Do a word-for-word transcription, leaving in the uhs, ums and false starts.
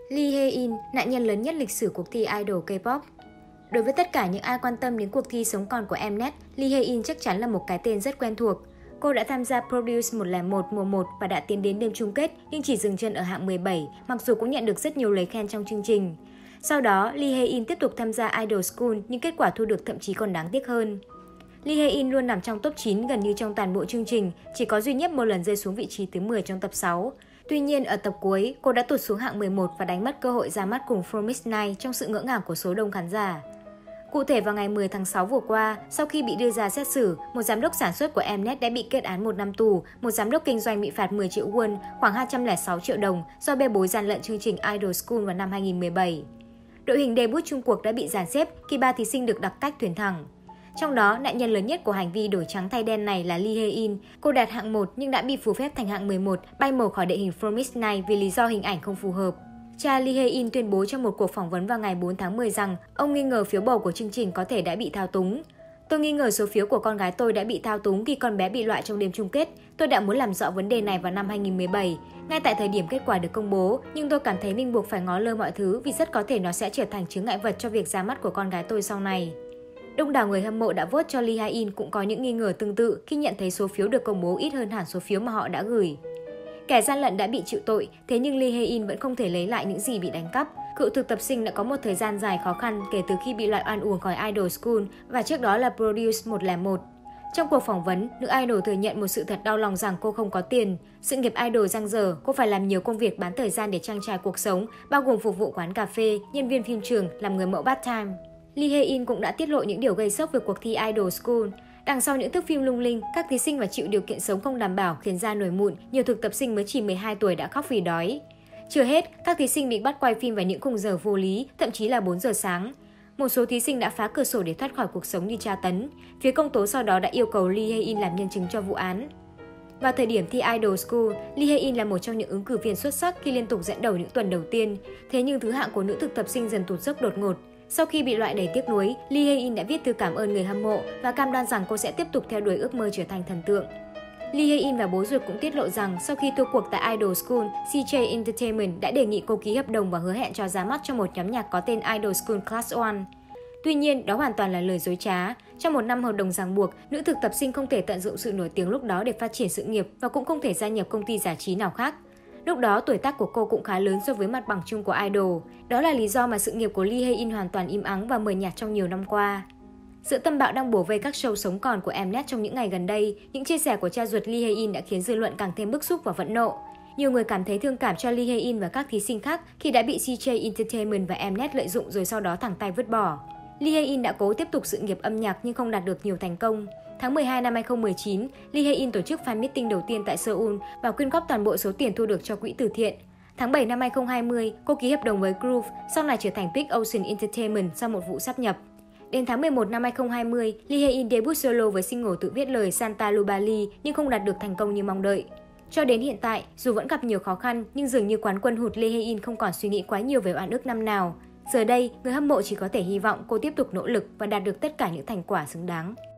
Lee Hae-in, nạn nhân lớn nhất lịch sử cuộc thi idol K-pop. Đối với tất cả những ai quan tâm đến cuộc thi sống còn của Mnet, Lee Hae-in chắc chắn là một cái tên rất quen thuộc. Cô đã tham gia Produce một không một mùa một và đã tiến đến đêm chung kết nhưng chỉ dừng chân ở hạng mười bảy, mặc dù cũng nhận được rất nhiều lời khen trong chương trình. Sau đó, Lee Hae-in tiếp tục tham gia Idol School nhưng kết quả thu được thậm chí còn đáng tiếc hơn. Lee Hae-in luôn nằm trong top chín gần như trong toàn bộ chương trình, chỉ có duy nhất một lần rơi xuống vị trí thứ mười trong tập sáu. Tuy nhiên, ở tập cuối, cô đã tụt xuống hạng mười một và đánh mất cơ hội ra mắt cùng From Midnight trong sự ngỡ ngàng của số đông khán giả. Cụ thể vào ngày mười tháng sáu vừa qua, sau khi bị đưa ra xét xử, một giám đốc sản xuất của Mnet đã bị kết án một năm tù, một giám đốc kinh doanh bị phạt mười triệu won, khoảng hai trăm lẻ sáu triệu đồng do bê bối gian lận chương trình Idol School vào năm hai nghìn không trăm mười bảy. Đội hình debut chung cuộc đã bị dàn xếp khi ba thí sinh được đặc cách tuyển thẳng. Trong đó, nạn nhân lớn nhất của hành vi đổi trắng thay đen này là Lee Hae-in. Cô đạt hạng một nhưng đã bị phù phép thành hạng mười một, bay màu khỏi đội hình From Midnight vì lý do hình ảnh không phù hợp. Cha Lee Hae-in tuyên bố trong một cuộc phỏng vấn vào ngày bốn tháng mười rằng ông nghi ngờ phiếu bầu của chương trình có thể đã bị thao túng. Tôi nghi ngờ số phiếu của con gái tôi đã bị thao túng khi con bé bị loại trong đêm chung kết. Tôi đã muốn làm rõ vấn đề này vào năm hai nghìn không trăm mười bảy, ngay tại thời điểm kết quả được công bố, nhưng tôi cảm thấy mình buộc phải ngó lơ mọi thứ vì rất có thể nó sẽ trở thành chướng ngại vật cho việc ra mắt của con gái tôi sau này. Đông đảo người hâm mộ đã vote cho Lee Hae-in cũng có những nghi ngờ tương tự khi nhận thấy số phiếu được công bố ít hơn hẳn số phiếu mà họ đã gửi. Kẻ gian lận đã bị chịu tội, thế nhưng Lee Hae-in vẫn không thể lấy lại những gì bị đánh cắp. Cựu thực tập sinh đã có một thời gian dài khó khăn kể từ khi bị loại oan uổng khỏi Idol School và trước đó là Produce một không một. Trong cuộc phỏng vấn, nữ idol thừa nhận một sự thật đau lòng rằng cô không có tiền. Sự nghiệp idol dang dở, cô phải làm nhiều công việc bán thời gian để trang trải cuộc sống, bao gồm phục vụ quán cà phê, nhân viên phim trường, làm người mẫu part-time. Lee Hae-in cũng đã tiết lộ những điều gây sốc về cuộc thi Idol School. Đằng sau những thước phim lung linh, các thí sinh phải chịu điều kiện sống không đảm bảo khiến da nổi mụn, nhiều thực tập sinh mới chỉ mười hai tuổi đã khóc vì đói. Chưa hết, các thí sinh bị bắt quay phim vào những khung giờ vô lý, thậm chí là bốn giờ sáng. Một số thí sinh đã phá cửa sổ để thoát khỏi cuộc sống như tra tấn. Phía công tố sau đó đã yêu cầu Lee Hae-in làm nhân chứng cho vụ án. Vào thời điểm thi Idol School, Lee Hae-in là một trong những ứng cử viên xuất sắc khi liên tục dẫn đầu những tuần đầu tiên. Thế nhưng thứ hạng của nữ thực tập sinh dần tụt dốc đột ngột. Sau khi bị loại đầy tiếc nuối, Lee Hae-in đã viết thư cảm ơn người hâm mộ và cam đoan rằng cô sẽ tiếp tục theo đuổi ước mơ trở thành thần tượng. Lee Hae-in và bố ruột cũng tiết lộ rằng sau khi thua cuộc tại Idol School, xê jay Entertainment đã đề nghị cô ký hợp đồng và hứa hẹn cho ra mắt cho một nhóm nhạc có tên Idol School Class một. Tuy nhiên, đó hoàn toàn là lời dối trá. Trong một năm hợp đồng ràng buộc, nữ thực tập sinh không thể tận dụng sự nổi tiếng lúc đó để phát triển sự nghiệp và cũng không thể gia nhập công ty giải trí nào khác. Lúc đó, tuổi tác của cô cũng khá lớn so với mặt bằng chung của idol. Đó là lý do mà sự nghiệp của Lee Hae-in hoàn toàn im ắng và mờ nhạt trong nhiều năm qua. Sự tâm bạo đang bủa vây các show sống còn của Mnet trong những ngày gần đây, những chia sẻ của cha ruột Lee Hae-in đã khiến dư luận càng thêm bức xúc và phẫn nộ. Nhiều người cảm thấy thương cảm cho Lee Hae-in và các thí sinh khác khi đã bị xê jay Entertainment và Mnet lợi dụng rồi sau đó thẳng tay vứt bỏ. Lee Hae-in đã cố tiếp tục sự nghiệp âm nhạc nhưng không đạt được nhiều thành công. Tháng mười hai năm hai nghìn không trăm mười chín, Lee Hae-in tổ chức fan meeting đầu tiên tại Seoul và quyên góp toàn bộ số tiền thu được cho quỹ từ thiện. Tháng bảy năm hai nghìn không trăm hai mươi, cô ký hợp đồng với Groove, sau này trở thành Big Ocean Entertainment sau một vụ sáp nhập. Đến tháng mười một năm hai nghìn không trăm hai mươi, Lee Hae-in debut solo với single tự viết lời Santa Lubali nhưng không đạt được thành công như mong đợi. Cho đến hiện tại, dù vẫn gặp nhiều khó khăn nhưng dường như quán quân hụt Lee Hae-in không còn suy nghĩ quá nhiều về oan ức năm nào. Giờ đây, người hâm mộ chỉ có thể hy vọng cô tiếp tục nỗ lực và đạt được tất cả những thành quả xứng đáng.